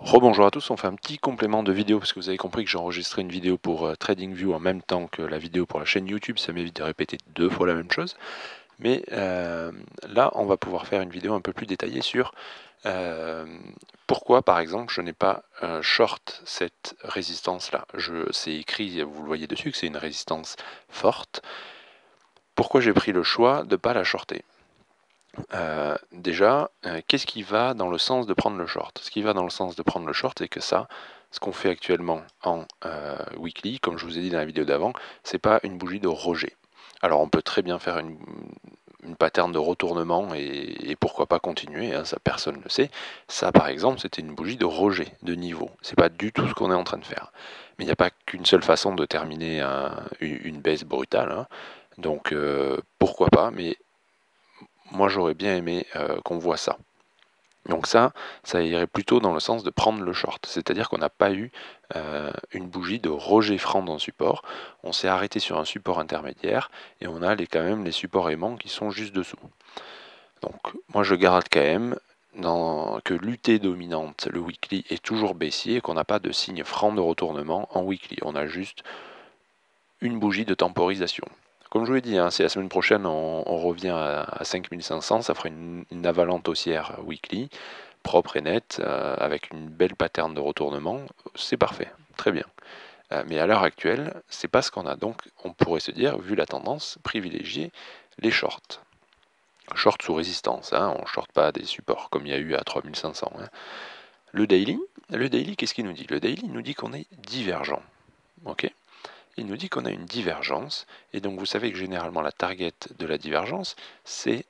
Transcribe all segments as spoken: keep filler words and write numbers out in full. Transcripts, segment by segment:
Rebonjour à tous, on fait un petit complément de vidéo parce que vous avez compris que j'ai enregistré une vidéo pour euh, TradingView en même temps que la vidéo pour la chaîne YouTube, ça m'évite de répéter deux fois la même chose. Mais euh, là, on va pouvoir faire une vidéo un peu plus détaillée sur euh, pourquoi, par exemple, je n'ai pas euh, short cette résistance-là. C'est écrit, vous le voyez dessus, que c'est une résistance forte. Pourquoi j'ai pris le choix de ne pas la shorter? Euh, déjà, euh, qu'est-ce qui va dans le sens de prendre le short? Ce qui va dans le sens de prendre le short, c'est que ça, ce qu'on fait actuellement en euh, weekly, comme je vous ai dit dans la vidéo d'avant, c'est pas une bougie de rejet. Alors on peut très bien faire une, une pattern de retournement et, et pourquoi pas continuer, hein, ça personne ne le sait. Ça par exemple, c'était une bougie de rejet de niveau. C'est pas du tout ce qu'on est en train de faire. Mais il n'y a pas qu'une seule façon de terminer un, une, une baisse brutale. Hein. Donc euh, pourquoi pas, mais moi j'aurais bien aimé euh, qu'on voit ça. Donc ça, ça irait plutôt dans le sens de prendre le short, c'est-à-dire qu'on n'a pas eu euh, une bougie de rejet franc dans le support, on s'est arrêté sur un support intermédiaire et on a les, quand même les supports aimants qui sont juste dessous. Donc moi je garde quand même dans, que l'U T dominante, le weekly, est toujours baissier et qu'on n'a pas de signe franc de retournement en weekly, on a juste une bougie de temporisation. Comme je vous l'ai dit, hein, c'est la semaine prochaine, on, on revient à, à cinq mille cinq cents, ça fera une, une avalante haussière weekly, propre et nette, euh, avec une belle pattern de retournement, c'est parfait, très bien. Euh, mais à l'heure actuelle, c'est pas ce qu'on a. Donc on pourrait se dire, vu la tendance, privilégier les shorts. Short sous résistance, hein, on ne short pas des supports comme il y a eu à trois mille cinq cents. Hein. Le daily, le daily, qu'est-ce qu'il nous dit? Le daily nous dit qu'on est divergent. Ok, il nous dit qu'on a une divergence, et donc vous savez que généralement la target de la divergence, c'est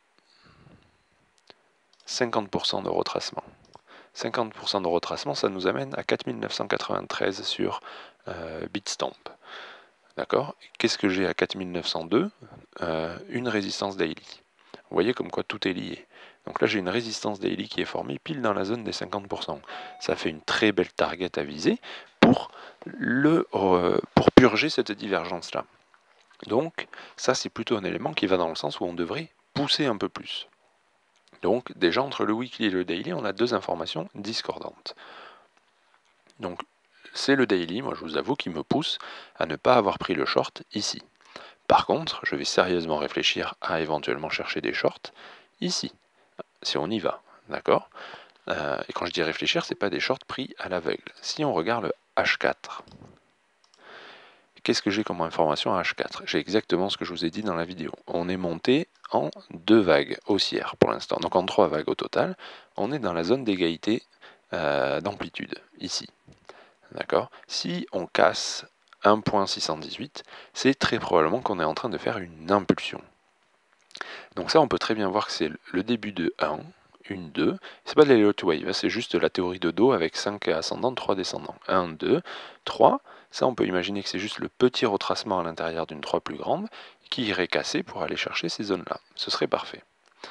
cinquante pour cent de retracement. cinquante pour cent de retracement, ça nous amène à quatre mille neuf cent quatre-vingt-treize sur euh, Bitstamp. D'accord? Qu'est-ce que j'ai à quatre mille neuf cent deux? euh, Une résistance daily. Vous voyez comme quoi tout est lié. Donc là, j'ai une résistance daily qui est formée pile dans la zone des cinquante pour cent. Ça fait une très belle target à viser pour, le, euh, pour purger cette divergence-là. Donc, ça, c'est plutôt un élément qui va dans le sens où on devrait pousser un peu plus. Donc, déjà, entre le weekly et le daily, on a deux informations discordantes. Donc, c'est le daily, moi je vous avoue, qui me pousse à ne pas avoir pris le short ici. Par contre, je vais sérieusement réfléchir à éventuellement chercher des shorts ici, si on y va, d'accord? euh, Et quand je dis réfléchir, c'est pas des shorts pris à l'aveugle. Si on regarde le H quatre, qu'est-ce que j'ai comme information à H quatre? J'ai exactement ce que je vous ai dit dans la vidéo. On est monté en deux vagues haussières pour l'instant, donc en trois vagues au total. On est dans la zone d'égalité euh, d'amplitude, ici. D'accord? Si on casse un virgule six cent dix-huit, c'est très probablement qu'on est en train de faire une impulsion. Donc ça, on peut très bien voir que c'est le début de un, une, deux. C'est pas de l'Elliott Wave, c'est juste la théorie de dos avec cinq ascendants, trois descendants. un, deux, trois. Ça, on peut imaginer que c'est juste le petit retracement à l'intérieur d'une trois plus grande qui irait casser pour aller chercher ces zones-là. Ce serait parfait.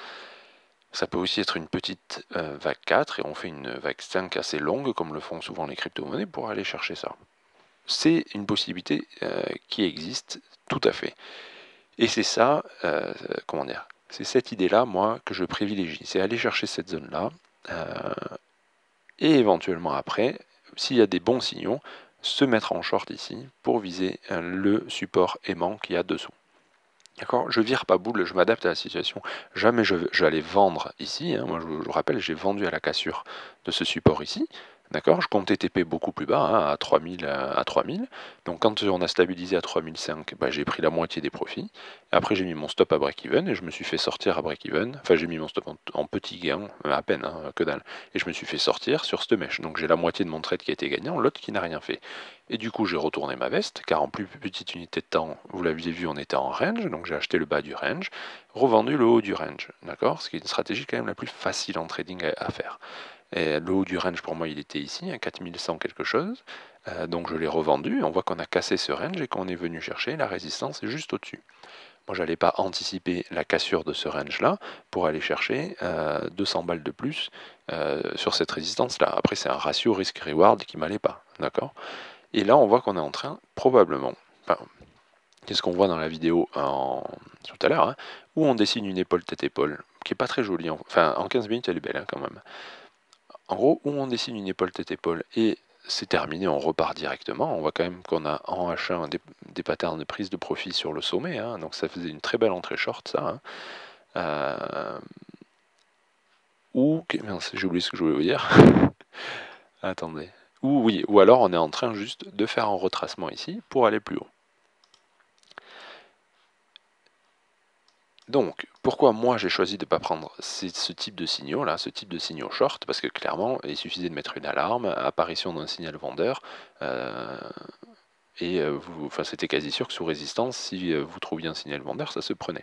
Ça peut aussi être une petite euh, vague quatre et on fait une vague cinq assez longue comme le font souvent les crypto-monnaies pour aller chercher ça. C'est une possibilité euh, qui existe tout à fait. Et c'est ça, euh, comment dire, c'est cette idée-là, moi, que je privilégie. C'est aller chercher cette zone-là euh, et éventuellement après, s'il y a des bons signaux, se mettre en short ici pour viser euh, le support aimant qu'il y a dessous. D'accord? Je vire pas boule, je m'adapte à la situation. Jamais je, je vais aller vendre ici. Hein. Moi, je, je vous rappelle, j'ai vendu à la cassure de ce support ici. D'accord? Je comptais T P beaucoup plus bas, hein, à trois mille. À trois mille. Donc quand on a stabilisé à trois mille cinq, bah, j'ai pris la moitié des profits. Après, j'ai mis mon stop à break-even et je me suis fait sortir à break-even. Enfin, j'ai mis mon stop en, en petit gain, à peine, hein, que dalle. Et je me suis fait sortir sur cette mèche. Donc j'ai la moitié de mon trade qui a été gagnant, l'autre qui n'a rien fait. Et du coup, j'ai retourné ma veste, car en plus petite unité de temps, vous l'aviez vu, on était en range, donc j'ai acheté le bas du range, revendu le haut du range, d'accord? Ce qui est une stratégie quand même la plus facile en trading à, à faire. Et le haut du range, pour moi, il était ici, à quatre mille cent quelque chose, euh, donc je l'ai revendu, et on voit qu'on a cassé ce range et qu'on est venu chercher la résistance juste au-dessus. Moi, je n'allais pas anticiper la cassure de ce range-là pour aller chercher euh, deux cents balles de plus euh, sur cette résistance-là. Après, c'est un ratio risk-reward qui m'allait pas, d'accord? Et là, on voit qu'on est en train, probablement, enfin, qu'est-ce qu'on voit dans la vidéo en, tout à l'heure, hein, où on dessine une épaule tête-épaule, qui est pas très jolie. Enfin, en quinze minutes, elle est belle hein, quand même. en gros, où on dessine une épaule tête-épaule et c'est terminé, on repart directement. On voit quand même qu'on a en H un des, des patterns de prise de profil sur le sommet, hein, donc ça faisait une très belle entrée short, ça. Hein. Euh, ou, mince, j'ai oublié ce que je voulais vous dire. Attendez. Ou oui, ou alors on est en train juste de faire un retracement ici pour aller plus haut. Donc, pourquoi moi j'ai choisi de ne pas prendre ce type de signaux là, ce type de signaux short, parce que clairement il suffisait de mettre une alarme, apparition d'un signal vendeur, euh, et euh, vous, enfin, c'était quasi sûr que sous résistance, si euh, vous trouviez un signal vendeur, ça se prenait.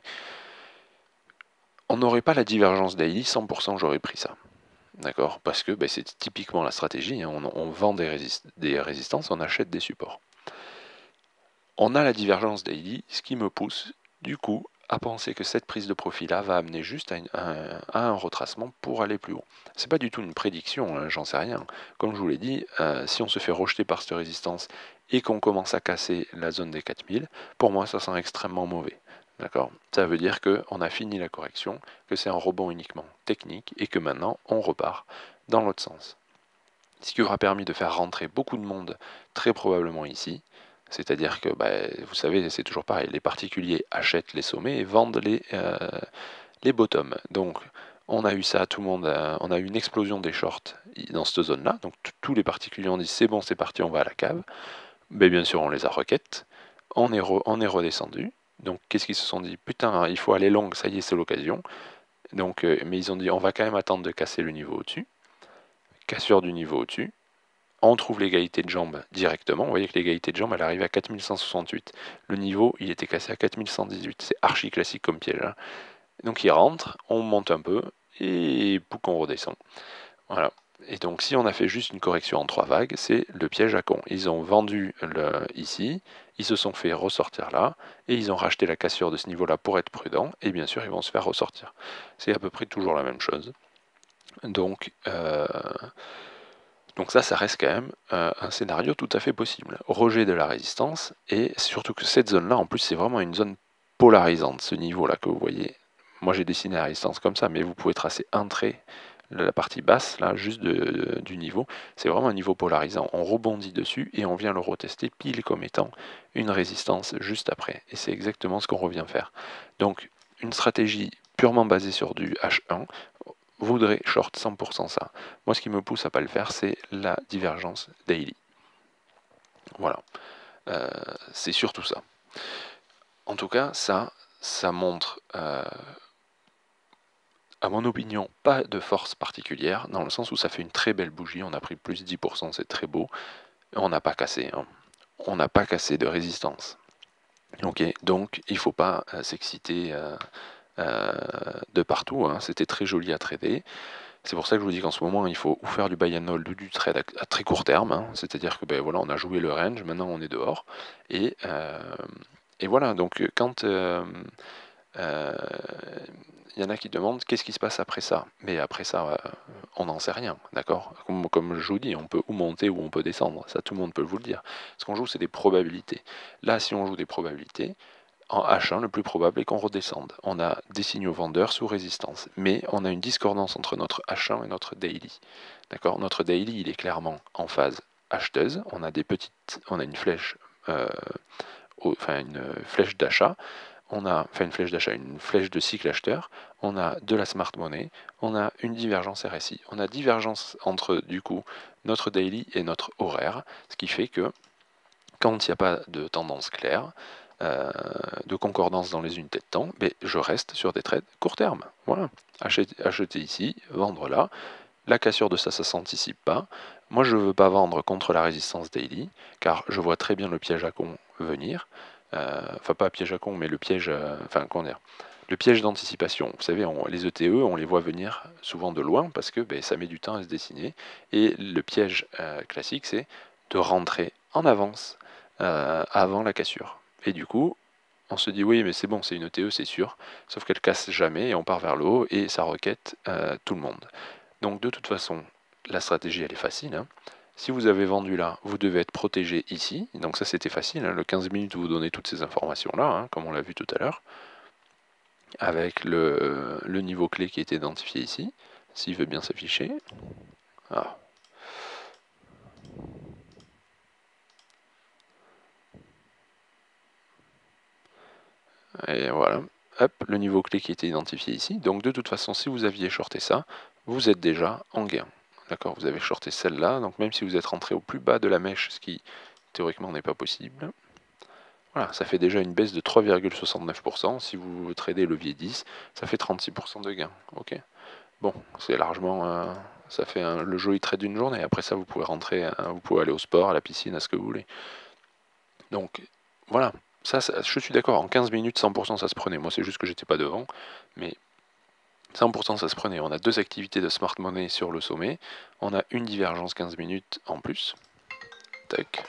On n'aurait pas la divergence daily, cent pour cent j'aurais pris ça. D'accord? Parce que ben, c'est typiquement la stratégie, hein, on, on, vend des, résist des résistances, on achète des supports. On a la divergence daily, ce qui me pousse du coup à penser que cette prise de profil là va amener juste à, une, à, à un retracement pour aller plus haut. C'est pas du tout une prédiction, hein, j'en sais rien. Comme je vous l'ai dit, euh, si on se fait rejeter par cette résistance et qu'on commence à casser la zone des quatre mille, pour moi ça sent extrêmement mauvais. D'accord? Ça veut dire qu'on a fini la correction, que c'est un rebond uniquement technique et que maintenant on repart dans l'autre sens. Ce qui aura permis de faire rentrer beaucoup de monde très probablement ici. C'est-à-dire que, bah, vous savez, c'est toujours pareil, les particuliers achètent les sommets et vendent les, euh, les bottoms. Donc, on a eu ça, tout le monde, a, on a eu une explosion des shorts dans cette zone-là. Donc, tous les particuliers ont dit, c'est bon, c'est parti, on va à la cave. Mais bien sûr, on les a requêtes. On est, re, on est redescendu. Donc, qu'est-ce qu'ils se sont dit? Putain, il faut aller long, ça y est, c'est l'occasion. Donc, euh, mais ils ont dit, on va quand même attendre de casser le niveau au-dessus. Cassure du niveau au-dessus. On trouve l'égalité de jambes directement. Vous voyez que l'égalité de jambes, elle arrive à quatre mille cent soixante-huit. Le niveau, il était cassé à quatre mille cent dix-huit. C'est archi classique comme piège. Hein. Donc il rentre, on monte un peu, et pouc, on redescend. Voilà. Et donc si on a fait juste une correction en trois vagues, c'est le piège à con. Ils ont vendu le, ici, ils se sont fait ressortir là, et ils ont racheté la cassure de ce niveau-là pour être prudents, et bien sûr, ils vont se faire ressortir. C'est à peu près toujours la même chose. Donc... Euh, Donc ça, ça reste quand même euh, un scénario tout à fait possible. Rejet de la résistance, et surtout que cette zone-là, en plus, c'est vraiment une zone polarisante, ce niveau-là que vous voyez. Moi, j'ai dessiné la résistance comme ça, mais vous pouvez tracer un trait, la partie basse, là, juste de, de, du niveau. C'est vraiment un niveau polarisant. On rebondit dessus, et on vient le retester pile comme étant une résistance juste après. Et c'est exactement ce qu'on revient faire. Donc, une stratégie purement basée sur du H un, voudrait short cent pour cent ça. Moi, ce qui me pousse à pas le faire, c'est la divergence daily. Voilà. Euh, c'est surtout ça. En tout cas, ça, ça montre, euh, à mon opinion, pas de force particulière, dans le sens où ça fait une très belle bougie. On a pris plus dix pour cent, c'est très beau. On n'a pas cassé. Hein. On n'a pas cassé de résistance. Ok, donc il ne faut pas euh, s'exciter euh, euh, de partout. Hein. C'était très joli à trader. C'est pour ça que je vous dis qu'en ce moment, il faut ou faire du buy and hold ou du trade à, à très court terme. Hein. C'est-à-dire que ben, voilà, on a joué le range, maintenant on est dehors. Et, euh, et voilà, donc quand il euh, euh, y en a qui demandent qu'est-ce qui se passe après ça. Mais après ça, euh, on n'en sait rien, d'accord? Comme, comme je vous dis, on peut ou monter ou on peut descendre. Ça, tout le monde peut vous le dire. Ce qu'on joue, c'est des probabilités. Là, si on joue des probabilités, en H un, le plus probable est qu'on redescende. On a des signaux vendeurs sous résistance, mais on a une discordance entre notre H un et notre daily. D'accord? Notre daily, il est clairement en phase acheteuse. On a des petites, on a une flèche, euh, au, enfin une flèche d'achat. On a, enfin une flèche d'achat, une flèche de cycle acheteur. On a de la smart money. On a une divergence R S I. On a divergence entre du coup notre daily et notre horaire, ce qui fait que quand il n'y a pas de tendance claire, euh, de concordance dans les unités de temps, mais je reste sur des trades court terme. Voilà. Acheter, acheter ici, vendre là. La cassure de ça, ça ne s'anticipe pas. Moi, je ne veux pas vendre contre la résistance daily, car je vois très bien le piège à con venir. Euh, enfin, pas piège à con, mais le piège, euh, enfin, comment dire, le piège d'anticipation. Vous savez, on, les E T E, on les voit venir souvent de loin parce que ben, ça met du temps à se dessiner. Et le piège euh, classique, c'est de rentrer en avance euh, avant la cassure. Et du coup, on se dit oui, mais c'est bon, c'est une E T E, c'est sûr. Sauf qu'elle casse jamais et on part vers le haut et ça requête euh, tout le monde. Donc de toute façon, la stratégie, elle est facile. Hein. Si vous avez vendu là, vous devez être protégé ici. Donc ça, c'était facile. Hein. Le quinze minutes, vous donnez toutes ces informations-là, hein, comme on l'a vu tout à l'heure, avec le, le niveau clé qui est identifié ici, s'il veut bien s'afficher. Ah. Et voilà, hop, le niveau clé qui était identifié ici. Donc de toute façon, si vous aviez shorté ça, vous êtes déjà en gain. D'accord, vous avez shorté celle-là, donc même si vous êtes rentré au plus bas de la mèche, ce qui théoriquement n'est pas possible, voilà, ça fait déjà une baisse de trois virgule soixante-neuf pour cent. Si vous tradez levier dix, ça fait trente-six pour cent de gain. Ok. Bon, c'est largement, euh, ça fait un, le joli trade d'une journée. Après ça, vous pouvez rentrer, hein, vous pouvez aller au sport, à la piscine, à ce que vous voulez. Donc voilà, ça, ça je suis d'accord. En quinze minutes, cent pour cent ça se prenait. Moi, c'est juste que j'étais pas devant, mais cent pour cent ça se prenait. On a deux activités de smart money sur le sommet. On a une divergence quinze minutes en plus. Tac.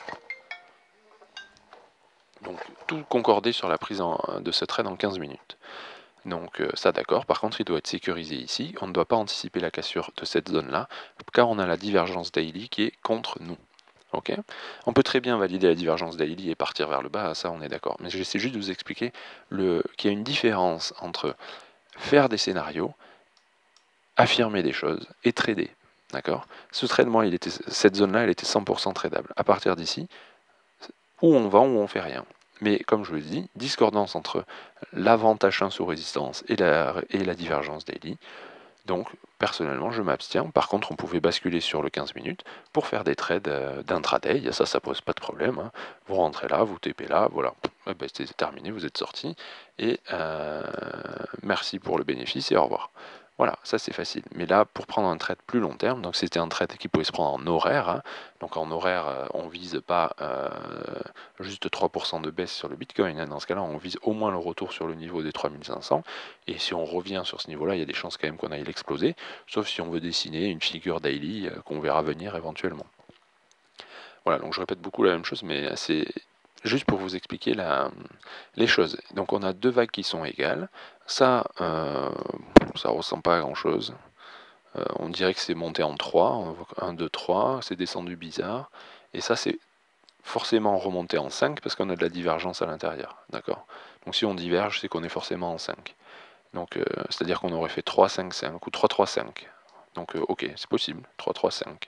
Donc tout concordé sur la prise en, de ce trade en quinze minutes. Donc euh, ça d'accord, par contre il doit être sécurisé ici, on ne doit pas anticiper la cassure de cette zone-là, car on a la divergence daily qui est contre nous. Okay, on peut très bien valider la divergence daily et partir vers le bas, ça on est d'accord. Mais j'essaie juste de vous expliquer qu'il y a une différence entre faire des scénarios, affirmer des choses et trader. D'accord. Ce trade, moi, il était, cette zone-là, elle était cent pour cent tradable. À partir d'ici, où on vend ou on fait rien. Mais comme je vous le dis, discordance entre la vente H un sous résistance et la, et la divergence daily. Donc personnellement je m'abstiens. Par contre on pouvait basculer sur le quinze minutes pour faire des trades euh, d'intraday. Ça ça pose pas de problème. Hein. Vous rentrez là, vous T P là, voilà. Eh ben, c'est terminé, vous êtes sorti. Et euh, merci pour le bénéfice et au revoir. Voilà, ça c'est facile. Mais là, pour prendre un trade plus long terme, donc c'était un trade qui pouvait se prendre en horaire. Hein. Donc en horaire, euh, on vise pas euh, juste trois pour cent de baisse sur le Bitcoin. Hein. Dans ce cas-là, on vise au moins le retour sur le niveau des trois mille cinq cents. Et si on revient sur ce niveau-là, il y a des chances quand même qu'on aille l'exploser. Sauf si on veut dessiner une figure daily euh, qu'on verra venir éventuellement. Voilà, donc je répète beaucoup la même chose, mais c'est juste pour vous expliquer la, les choses. Donc on a deux vagues qui sont égales. Ça, euh, ça ressemble pas à grand chose. Euh, on dirait que c'est monté en trois, un, deux, trois, c'est descendu bizarre. Et ça, c'est forcément remonté en cinq parce qu'on a de la divergence à l'intérieur. D'accord. Donc si on diverge, c'est qu'on est forcément en cinq. Donc euh, c'est-à-dire qu'on aurait fait trois, cinq, cinq ou trois, trois, cinq. Donc euh, ok, c'est possible, trois, trois, cinq.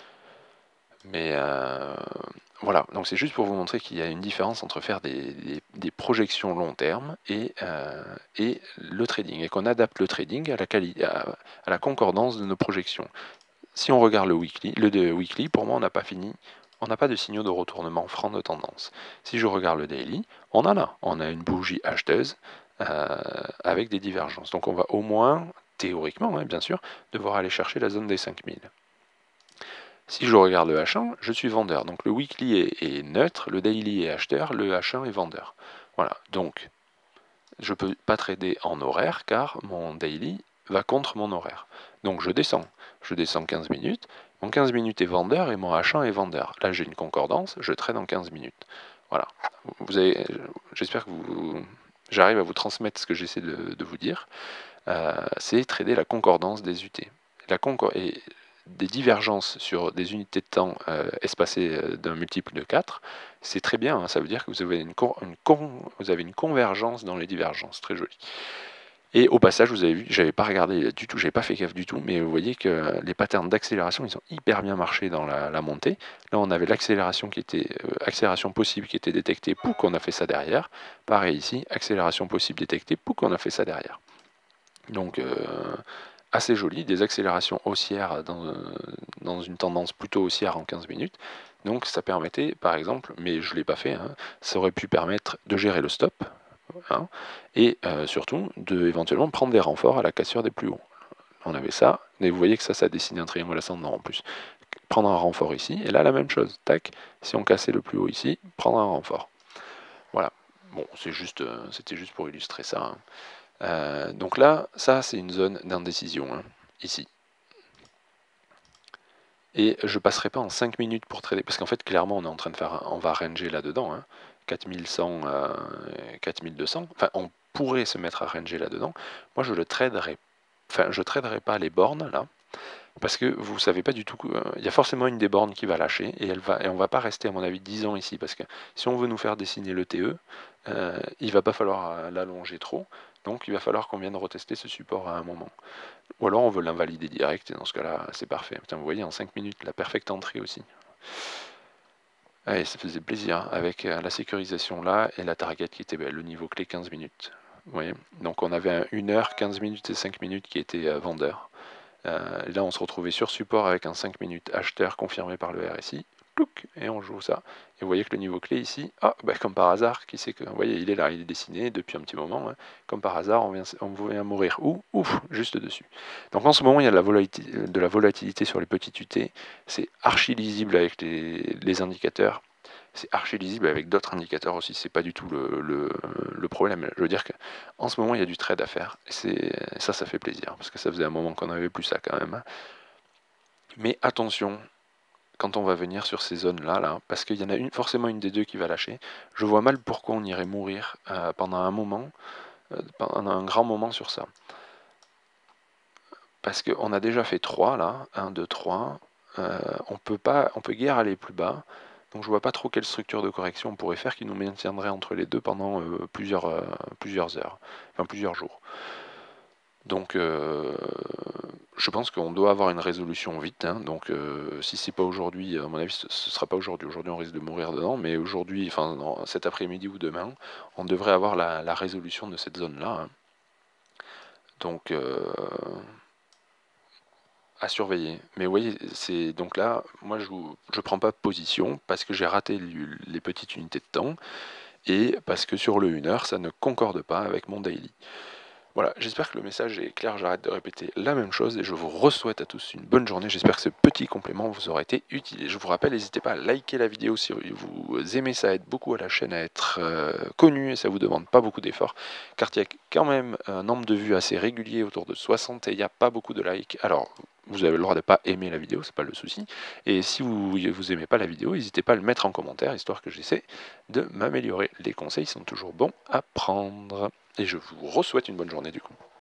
Mais euh, voilà, donc c'est juste pour vous montrer qu'il y a une différence entre faire des, des, des projections long terme et, euh, et le trading, et qu'on adapte le trading à la, quali à, à la concordance de nos projections. Si on regarde le weekly, le de weekly, pour moi on n'a pas fini, on n'a pas de signaux de retournement franc de tendance. Si je regarde le daily, on en a, on a une bougie acheteuse euh, avec des divergences. Donc on va au moins, théoriquement hein, bien sûr, devoir aller chercher la zone des cinq mille. Si je regarde le H un, je suis vendeur. Donc le weekly est, est neutre, le daily est acheteur, le H un est vendeur. Voilà, donc je ne peux pas trader en horaire car mon daily va contre mon horaire. Donc je descends. Je descends quinze minutes. Mon quinze minutes est vendeur et mon H un est vendeur. Là j'ai une concordance, je trade en quinze minutes. Voilà. Vous avez, j'espère que vous, j'arrive à vous transmettre ce que j'essaie de, de vous dire. Euh, c'est trader la concordance des U T. La concor et des divergences sur des unités de temps euh, espacées euh, d'un multiple de quatre, c'est très bien, hein, ça veut dire que vous avez, une une vous avez une convergence dans les divergences, très joli. Et au passage, vous avez vu, j'avais pas regardé du tout, j'avais pas fait gaffe du tout, mais vous voyez que les patterns d'accélération, ils ont hyper bien marché dans la, la montée. Là, on avait l'accélération qui était euh, accélération possible qui était détectée, pour qu'on a fait ça derrière. Pareil ici, accélération possible détectée, pour qu'on a fait ça derrière. Donc euh, assez joli, des accélérations haussières dans, dans une tendance plutôt haussière en quinze minutes. Donc ça permettait, par exemple, mais je ne l'ai pas fait, hein, ça aurait pu permettre de gérer le stop, hein, et euh, surtout de éventuellement prendre des renforts à la cassure des plus hauts. On avait ça, et vous voyez que ça, ça dessine un triangle ascendant en plus. Prendre un renfort ici, et là la même chose, tac, si on cassait le plus haut ici, prendre un renfort. Voilà, bon, c'est juste, euh, c'était juste pour illustrer ça. Hein. Euh, donc là, ça c'est une zone d'indécision, hein, ici. Et je passerai pas en cinq minutes pour trader, parce qu'en fait clairement on est en train de faire, un, on va ranger là-dedans, hein, quatre mille cent, euh, quatre mille deux cents, enfin on pourrait se mettre à ranger là-dedans. Moi je le traderai, enfin je traderai pas les bornes là, Parce que vous ne savez pas du tout, euh, il y a forcément une des bornes qui va lâcher, et, elle va, et on ne va pas rester à mon avis dix ans ici, parce que si on veut nous faire dessiner le T E, euh, il ne va pas falloir euh, l'allonger trop, donc il va falloir qu'on vienne retester ce support à un moment. Ou alors on veut l'invalider direct, et dans ce cas-là c'est parfait. Putain, vous voyez, en cinq minutes, la perfecte entrée aussi. Allez, ça faisait plaisir, hein, avec euh, la sécurisation là, et la target qui était ben, le niveau clé quinze minutes. Vous voyez, donc on avait un une heure, quinze minutes et cinq minutes qui étaient euh, vendeurs. Euh, là, on se retrouvait sur support avec un cinq minutes acheteur confirmé par le R S I. Plouc, et on joue ça. Et vous voyez que le niveau clé ici, ah, bah, comme par hasard, qui sait que, vous voyez, il est là, il est dessiné depuis un petit moment. Hein. Comme par hasard, on vient, on vient mourir. Ouh, ouf, juste dessus. Donc en ce moment, il y a de la volatilité, de la volatilité sur les petites U T. C'est archi lisible avec les, les indicateurs. C'est archi lisible avec d'autres indicateurs aussi, c'est pas du tout le, le, le problème. Je veux dire qu'en ce moment, il y a du trade à faire. Et ça, ça fait plaisir, parce que ça faisait un moment qu'on n'avait plus ça quand même. Mais attention, quand on va venir sur ces zones-là, là, parce qu'il y en a une, forcément une des deux qui va lâcher, je vois mal pourquoi on irait mourir euh, pendant un moment, euh, pendant un grand moment sur ça. Parce qu'on a déjà fait trois, là, un, deux, trois, euh, on peut pas, on peut guère aller plus bas. Donc je vois pas trop quelle structure de correction on pourrait faire qui nous maintiendrait entre les deux pendant euh, plusieurs, euh, plusieurs heures, enfin plusieurs jours. Donc euh, je pense qu'on doit avoir une résolution vite. Hein, donc euh, si c'est pas aujourd'hui, à mon avis ce, ce sera pas aujourd'hui. Aujourd'hui on risque de mourir dedans, mais aujourd'hui, enfin non, cet après-midi ou demain, on devrait avoir la, la résolution de cette zone-là. Hein. Donc euh, à surveiller. Mais vous voyez, c'est donc là, moi je ne prends pas position parce que j'ai raté les petites unités de temps et parce que sur le une heure, ça ne concorde pas avec mon daily. Voilà, j'espère que le message est clair, j'arrête de répéter la même chose et je vous re-souhaite à tous une bonne journée. J'espère que ce petit complément vous aura été utile. Je vous rappelle, n'hésitez pas à liker la vidéo si vous aimez, ça aide beaucoup à la chaîne à être euh, connue et ça vous demande pas beaucoup d'efforts car il y a quand même un nombre de vues assez régulier autour de soixante et il n'y a pas beaucoup de likes. Alors, vous avez le droit de ne pas aimer la vidéo, c'est pas le souci. Et si vous vous aimez pas la vidéo, n'hésitez pas à le mettre en commentaire, histoire que j'essaie de m'améliorer. Les conseils sont toujours bons à prendre. Et je vous re-souhaite une bonne journée du coup.